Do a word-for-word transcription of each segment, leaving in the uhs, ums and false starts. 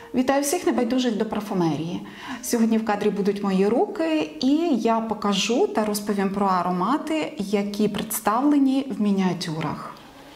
Вітаю всіх небайдужих до парфумерії. Сьогодні в кадрі будуть мої руки, і я покажу та розповім про аромати, які представлені в мініатюрах.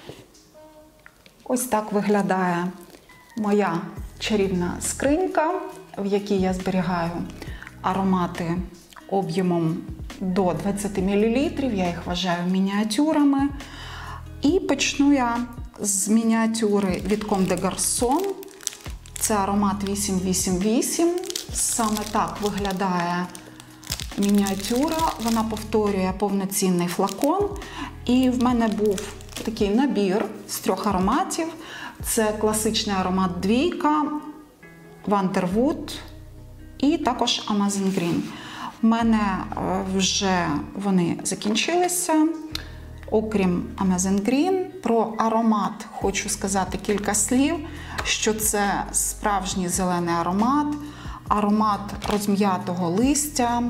Ось так виглядає моя чарівна скринька, в якій я зберігаю аромати об'ємом до двадцяти мілілітрів. Я їх вважаю мініатюрами. І почну я з мініатюри від Comme des Garçons. Це аромат вісім вісім вісім. Саме так виглядає мініатюра. Вона повторює повноцінний флакон. І в мене був такий набір з трьох ароматів. Це класичний аромат двійка, Wonderwood і також Amazing Green. У мене вже вони закінчилися. Окрім Amazing Green, про аромат хочу сказати кілька слів, що це справжній зелений аромат, аромат розм'ятого листя,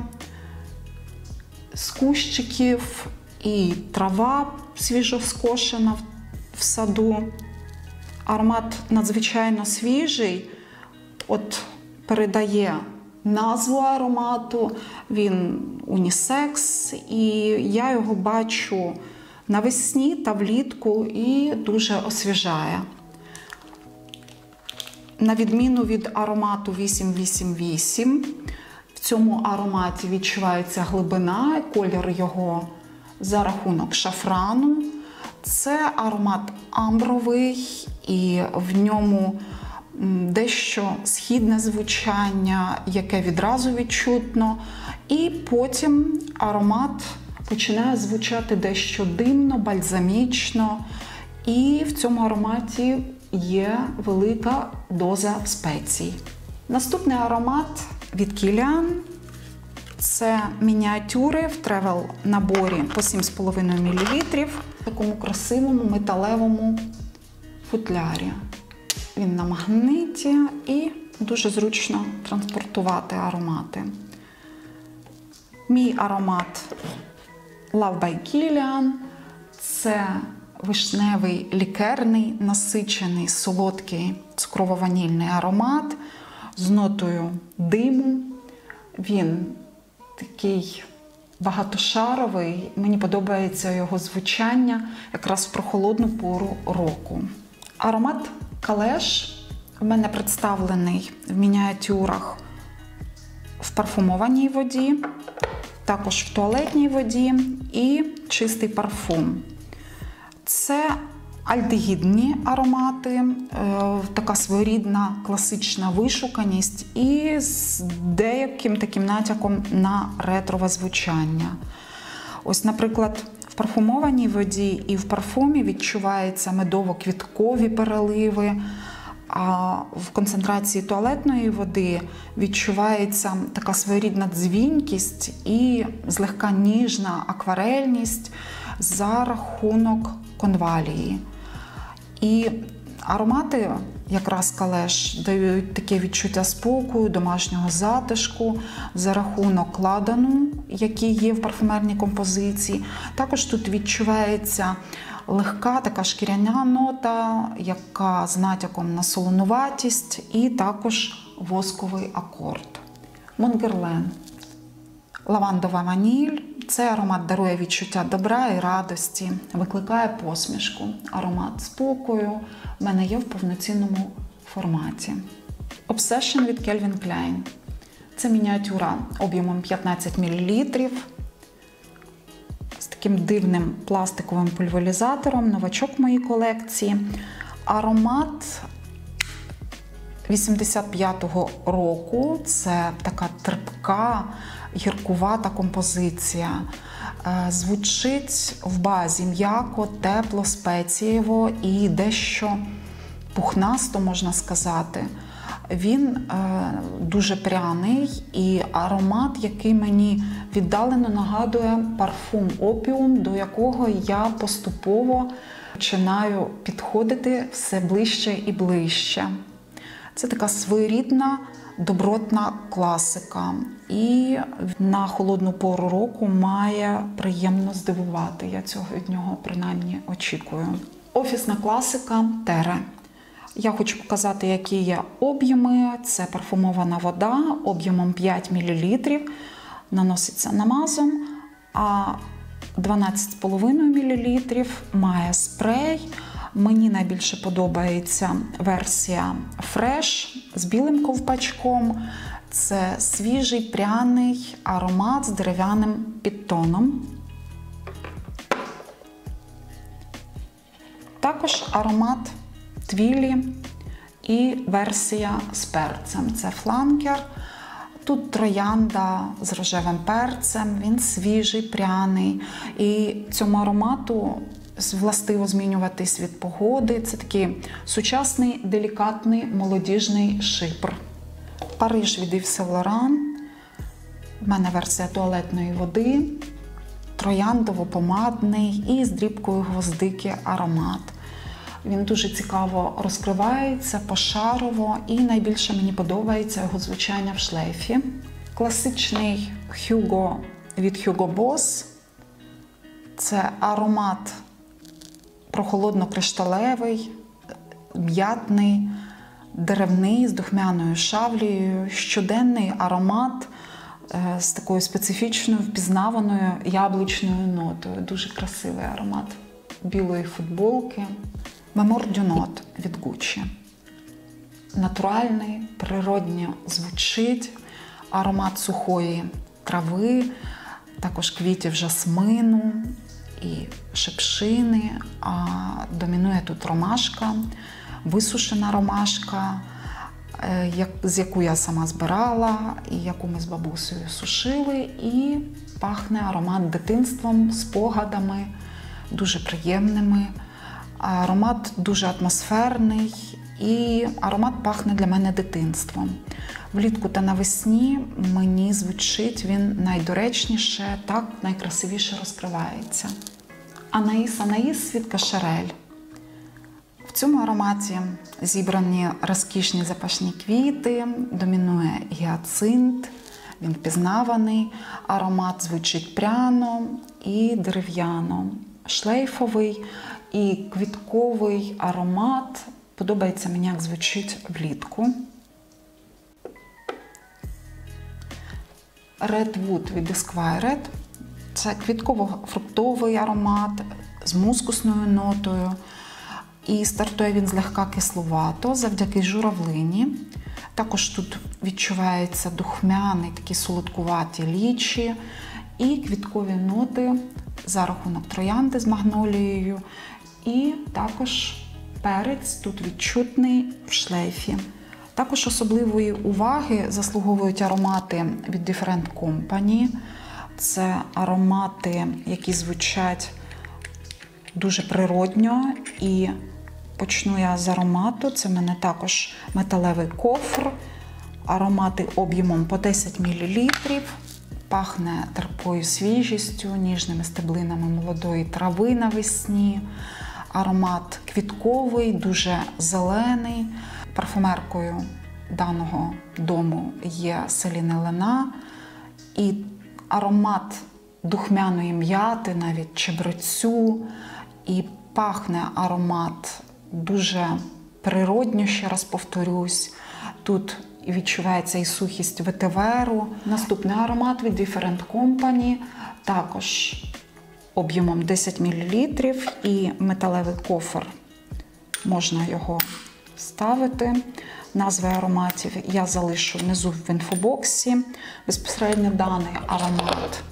з кущиків і трава свіжоскошена в саду. Аромат надзвичайно свіжий, от передає назву аромату, він унісекс, і я його бачу навесні та влітку і дуже освіжає. На відміну від аромату вісім вісім вісім, в цьому ароматі відчувається глибина, колір його за рахунок шафрану. Це аромат амбровий, і в ньому дещо східне звучання, яке відразу відчутно. І потім аромат починає звучати дещо димно, бальзамічно. І в цьому ароматі є велика доза спецій. Наступний аромат від Kilian. Це мініатюри в тревел-наборі по сім з половиною мілілітрів в такому красивому металевому футлярі. Він на магниті і дуже зручно транспортувати аромати. Мій аромат Love by Kilian – це вишневий, лікерний, насичений, солодкий, цукрово-ванільний аромат з нотою диму. Він такий багатошаровий, мені подобається його звучання якраз в прохолодну пору року. Аромат Калеш у мене представлений в мініатюрах в парфумованій воді, також в туалетній воді і чистий парфум. Це альдегідні аромати, така своєрідна класична вишуканість і з деяким таким натяком на ретрове звучання. Ось, наприклад, в парфумованій воді і в парфумі відчуваються медово-квіткові переливи, а в концентрації туалетної води відчувається така своєрідна дзвінкість і злегка ніжна акварельність за рахунок конвалії. І аромати, якраз Калеш, дають таке відчуття спокою, домашнього затишку за рахунок ладану, який є в парфумерній композиції. Також тут відчувається легка така шкіряна нота, яка з натяком на солонуватість, і також восковий акорд. Mon Guerlain. Лавандова ваніль. Цей аромат дарує відчуття добра і радості, викликає посмішку. Аромат спокою в мене є в повноцінному форматі. Obsession від Calvin Klein. Це мініатюра об'ємом п'ятнадцять мілілітрів. З таким дивним пластиковим пульверизатором, новачок в моїй колекції. Аромат вісімдесят п'ятого року. Це така терпка, гіркувата композиція. Звучить в базі м'яко, тепло, спецієво і дещо пухнасто, можна сказати. Він е, дуже пряний і аромат, який мені віддалено нагадує парфум Opium, до якого я поступово починаю підходити все ближче і ближче. Це така своєрідна, добротна класика. І на холодну пору року має приємно здивувати. Я цього від нього принаймні очікую. Офісна класика Terre. Я хочу показати, які є об'єми. Це парфумована вода об'ємом п'ять мілілітрів. Наноситься намазом, а дванадцять з половиною мілілітрів має спрей. Мені найбільше подобається версія Fresh з білим ковпачком. Це свіжий пряний аромат з дерев'яним підтоном. Також аромат Твілі і версія з перцем. Це фланкер. Тут троянда з рожевим перцем, він свіжий, пряний. І цьому аромату властиво змінюватись від погоди. Це такий сучасний, делікатний, молодіжний шипр. Париж від Ів Сен Лоран. У мене версія туалетної води. Трояндово-помадний і з дрібкою гвоздики аромат. Він дуже цікаво розкривається, пошарово, і найбільше мені подобається його звучання в шлейфі. Класичний Hugo від Hugo Boss. Це аромат прохолодно-кришталевий, м'ятний, деревний, з духмяною шавлею, щоденний аромат з такою специфічною, впізнаваною яблучною нотою. Дуже красивий аромат білої футболки. Mémoire d'une Note від Gucci. Натуральний, природньо звучить, аромат сухої трави, також квітів жасмину і шипшини, а домінує тут ромашка, висушена ромашка, з яку я сама збирала і яку ми з бабусею сушили, і пахне аромат дитинством, спогадами, дуже приємними. Аромат дуже атмосферний і аромат пахне для мене дитинством. Влітку та навесні мені звучить він найдоречніше, так найкрасивіше розкривається. Анаїс Анаїс від Кашерель. В цьому ароматі зібрані розкішні запашні квіти, домінує гіацинт, він впізнаваний, аромат звучить пряно і дерев'яно, шлейфовий і квітковий аромат. Подобається мені, як звучить влітку. Redwood від Esquire. Це квітково-фруктовий аромат з мускусною нотою. І стартує він злегка кисловато завдяки журавлині. Також тут відчувається духмяний, такі солодкуваті лічі і квіткові ноти за рахунок троянди з магнолією. І також перець тут відчутний в шлейфі. Також особливої уваги заслуговують аромати від Different Company. Це аромати, які звучать дуже природньо. І почну я з аромату. Це в мене також металевий кофр. Аромати об'ємом по десять мілілітрів. Пахне терпкою свіжістю, ніжними стеблинами молодої трави навесні. Аромат квітковий, дуже зелений. Парфумеркою даного дому є Селін Елена. І аромат духмяної м'яти, навіть чебрецю. І пахне аромат дуже природньо, ще раз повторюсь. Тут відчувається і сухість ветиверу. Наступний аромат від Different Company, також об'ємом десять мілілітрів, і металевий кофр, можна його ставити. Назви ароматів я залишу внизу в інфобоксі. Безпосередньо даний аромат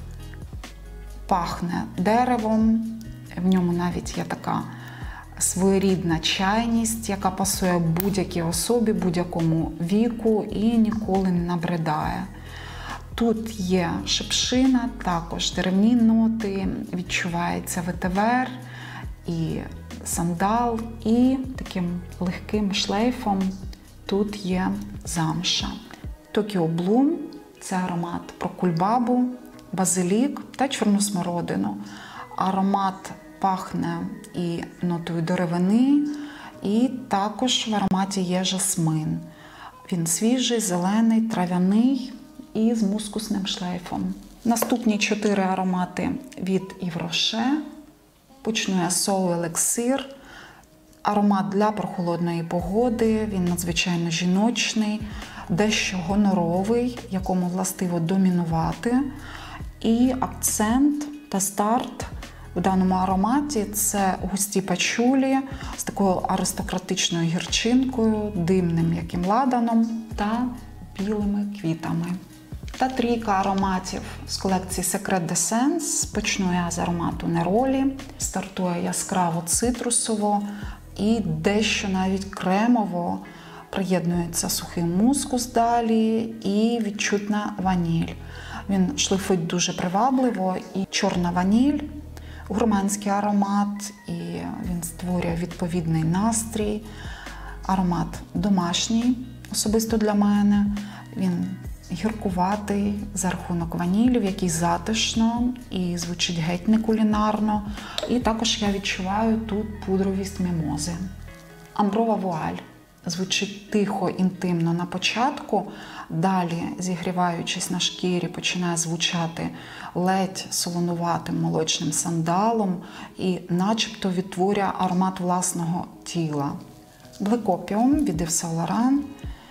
пахне деревом, в ньому навіть є така своєрідна чайність, яка пасує будь-якій особі, будь-якому віку і ніколи не набридає. Тут є шипшина, також деревні ноти, відчувається ветивер і сандал, і таким легким шлейфом тут є замша. Tokyo Bloom – це аромат про кульбабу, базилік та чорну смородину. Аромат пахне і нотою деревини, і також в ароматі є жасмин. Він свіжий, зелений, трав'яний і з мускусним шлейфом. Наступні чотири аромати від Yves Rocher. Почну я з Soul Elixir. Аромат для прохолодної погоди, він надзвичайно жіночний, дещо гоноровий, якому властиво домінувати. І акцент та старт в даному ароматі – це густі пачулі з такою аристократичною гірчинкою, димним м'яким ладаном та білими квітами. Та трійка ароматів з колекції Secret d'Essence. Почну я з аромату Неролі. Стартує яскраво цитрусово і дещо навіть кремово. Приєднується сухий мускус далі і відчутна ваніль. Він шлейфить дуже привабливо, і чорна ваніль, гурманський аромат, і він створює відповідний настрій. Аромат домашній, особисто для мене. Він гіркуватий за рахунок ванілі, в якій затишно і звучить геть не кулінарно. І також я відчуваю тут пудровість мімози. Амброва вуаль. Звучить тихо, інтимно на початку, далі, зігріваючись на шкірі, починає звучати ледь солонуватим молочним сандалом і начебто відтворює аромат власного тіла. Black Opium від Yves Saint Laurent.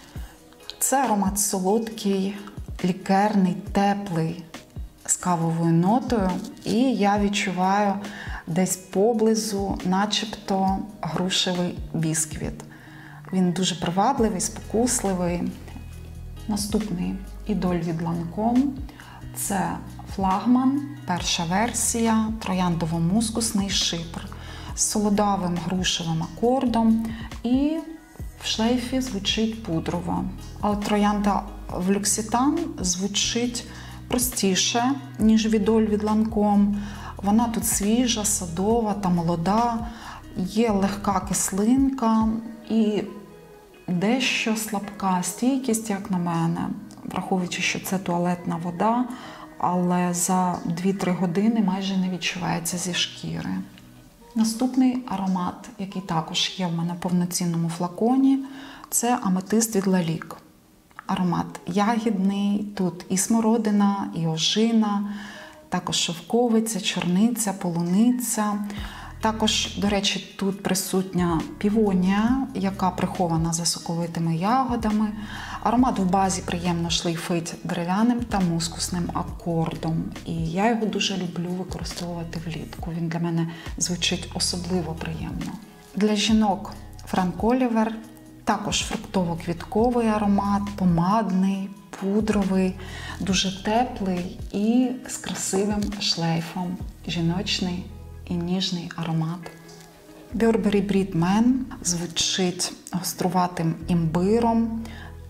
Це аромат солодкий, лікерний, теплий, з кавовою нотою. І я відчуваю десь поблизу начебто грушевий бісквіт. Він дуже привабливий, спокусливий. Наступний ідоль від Lancôme – це флагман, перша версія, трояндово-мускусний шипр з солодавим грушевим акордом і в шлейфі звучить пудрово. А от троянда в L'Occitane звучить простіше, ніж ідоль від Lancôme. Вона тут свіжа, садова та молода, є легка кислинка і дещо слабка стійкість, як на мене, враховуючи, що це туалетна вода, але за дві-три години майже не відчувається зі шкіри. Наступний аромат, який також є в мене в повноцінному флаконі, це аметист від Lalique. Аромат ягідний, тут і смородина, і ожина, також шовковиця, чорниця, полуниця. Також, до речі, тут присутня півонія, яка прихована за соковитими ягодами. Аромат в базі приємно шлейфить дерев'яним та мускусним акордом. І я його дуже люблю використовувати влітку. Він для мене звучить особливо приємно. Для жінок Франк Олівер. Також фруктово-квітковий аромат, помадний, пудровий, дуже теплий і з красивим шлейфом. Жіночний і ніжний аромат. Burberry Brid Men звучить гоструватим імбиром.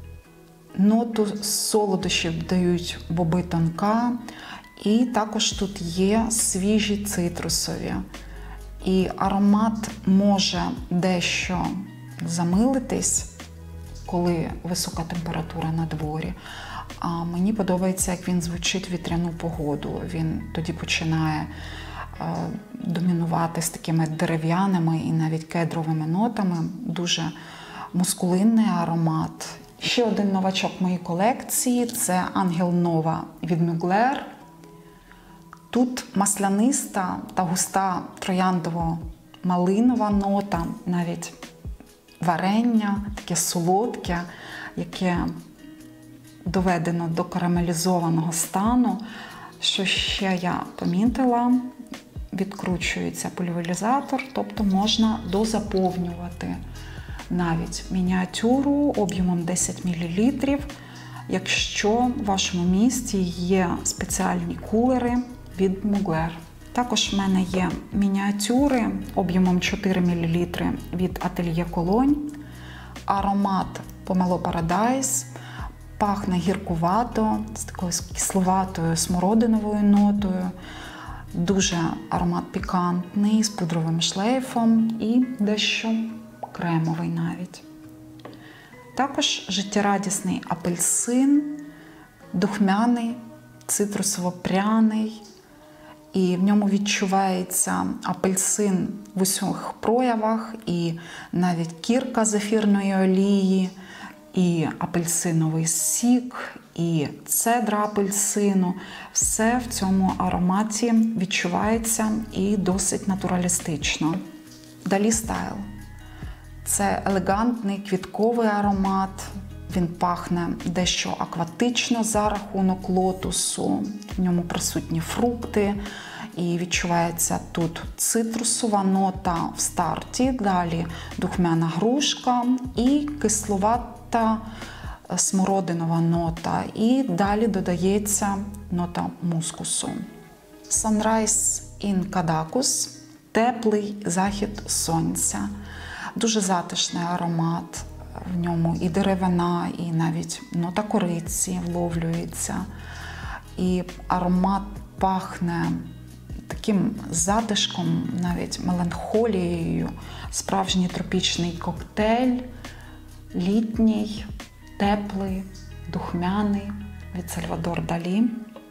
Ноту солодощів дають боби тонка. І також тут є свіжі цитрусові. І аромат може дещо замилитись, коли висока температура на дворі. А мені подобається, як він звучить в вітряну погоду. Він тоді починає е, домінувати з такими дерев'яними і навіть кедровими нотами. Дуже мускулинний аромат. Ще один новачок в моїй колекції – це Ангел Нова від Mugler. Тут масляниста та густа трояндово-малинова нота, навіть варення, таке солодке, яке доведено до карамелізованого стану. Що ще я помітила, відкручується пульверизатор, тобто можна дозаповнювати навіть мініатюру об'ємом десять мілілітрів, якщо в вашому місті є спеціальні кулери від Mugler. Також в мене є мініатюри об'ємом чотири мілілітри від Atelier Cologne. Аромат Pomelo Paradise. Пахне гіркувато, з такою кисловатою смородиновою нотою. Дуже аромат пікантний, з пудровим шлейфом і дещо кремовий навіть. Також життєрадісний апельсин, духмяний, цитрусово-пряний. І в ньому відчувається апельсин в усіх проявах, і навіть кірка з ефірної олії, і апельсиновий сік, і цедра апельсину. Все в цьому ароматі відчувається і досить натуралістично. Далі Style. Це елегантний квітковий аромат. Він пахне дещо акватично за рахунок лотосу. В ньому присутні фрукти. І відчувається тут цитрусова нота в старті, далі духмяна грушка і кисловата смородинова нота. І далі додається нота мускусу. Sunrise in Cadaqués – теплий захід сонця. Дуже затишний аромат. В ньому і деревина, і навіть нота кориці вловлюється. І аромат пахне таким затишком, навіть меланхолією. Справжній тропічний коктейль, літній, теплий, духмяний від Сальвадор Далі.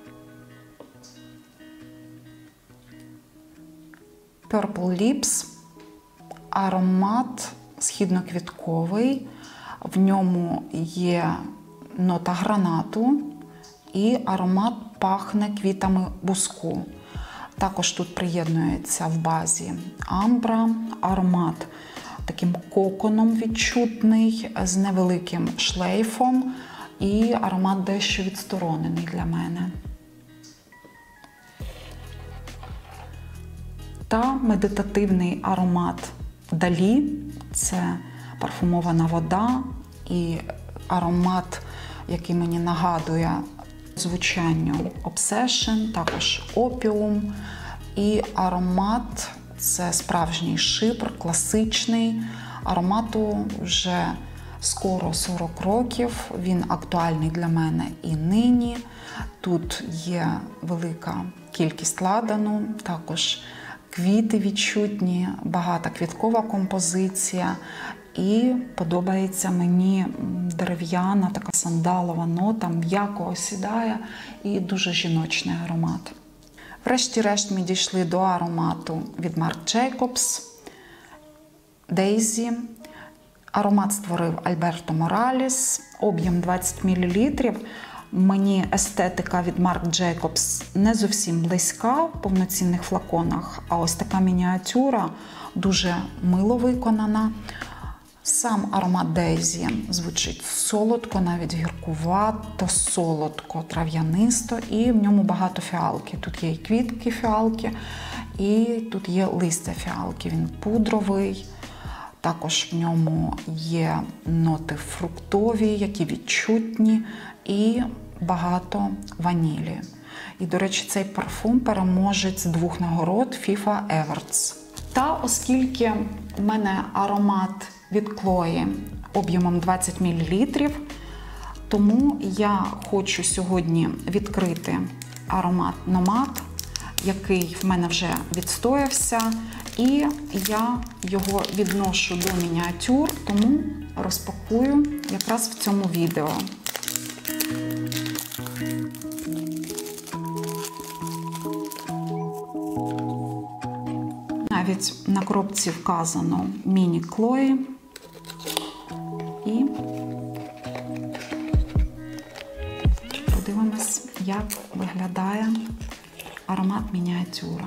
Purple Lips – аромат східноквітковий. В ньому є нота гранату і аромат пахне квітами буску. Також тут приєднується в базі амбра, аромат таким коконом відчутний, з невеликим шлейфом і аромат дещо відсторонений для мене. Та медитативний аромат Далі – це парфумована вода і аромат, який мені нагадує звучанню Obsession, також опіум. І аромат – це справжній шипр, класичний. Аромату вже скоро сорок років, він актуальний для мене і нині. Тут є велика кількість ладану, також квіти відчутні, багата квіткова композиція. І подобається мені дерев'яна, така сандалова нота, м'яко осідає і дуже жіночний аромат. Врешті-решт ми дійшли до аромату від Марк Джейкобс Daisy. Аромат створив Альберто Моралес, об'єм двадцять мілілітрів. Мені естетика від Марк Джейкобс не зовсім близька в повноцінних флаконах, а ось така мініатюра дуже мило виконана. Сам аромат Daisy звучить солодко, навіть гіркувато, солодко, трав'янисто, і в ньому багато фіалки. Тут є і квітки фіалки, і тут є листя фіалки. Він пудровий, також в ньому є ноти фруктові, які відчутні, і багато ванілі. І, до речі, цей парфум переможець двох нагород FIFA Awards. Та оскільки в мене аромат від Chloe об'ємом двадцять мілілітрів, тому я хочу сьогодні відкрити аромат Nomad, який в мене вже відстоявся, і я його відношу до мініатюр, тому розпакую якраз в цьому відео. Навіть на коробці вказано міні Chloe. І подивимось, як виглядає аромат мініатюра.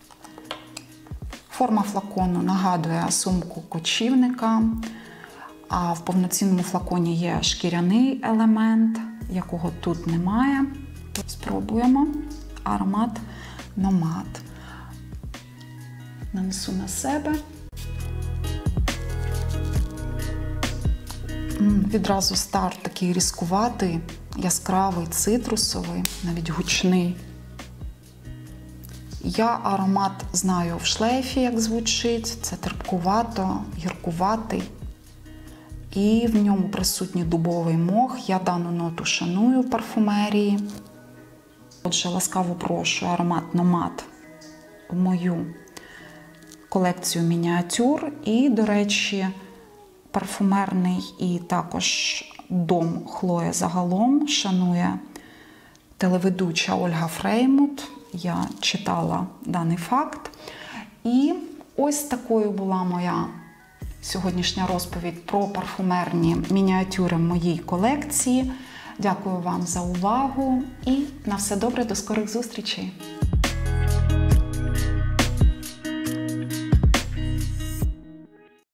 Форма флакону нагадує сумку кочівника, а в повноцінному флаконі є шкіряний елемент, якого тут немає. Спробуємо аромат Nomad. Нанесу на себе. Відразу старт такий різкуватий, яскравий, цитрусовий, навіть гучний. Я аромат знаю в шлейфі, як звучить. Це терпкувато, гіркуватий. І в ньому присутній дубовий мох. Я дану ноту шаную в парфумерії. Отже, ласкаво прошу аромат Nomad в мою колекцію мініатюр. І, до речі, парфумерний і також дом Chloe загалом шанує телеведуча Ольга Фреймут. Я читала даний факт. І ось такою була моя сьогоднішня розповідь про парфумерні мініатюри в моїй колекції. Дякую вам за увагу і на все добре, до скорих зустрічей!